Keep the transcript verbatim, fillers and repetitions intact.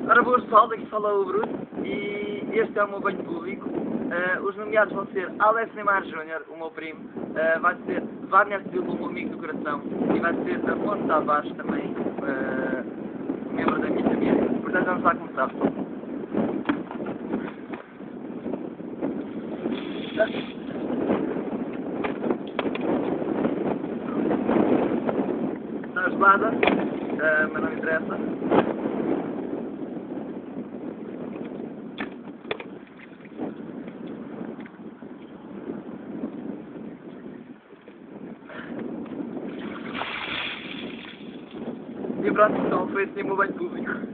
Ora boas pessoal, daqui fala o Bruno e este é o meu banho público. Uh, os nomeados vão ser Alex Neymar Júnior, o meu primo, uh, vai ser Wagner Silva, o meu amigo do coração, e vai ser Afonso Tavares também, uh, membro da minha família. Portanto vamos lá começar. Está gelada, uh, mas não interessa. E pronto, então foi assim o meu banho público.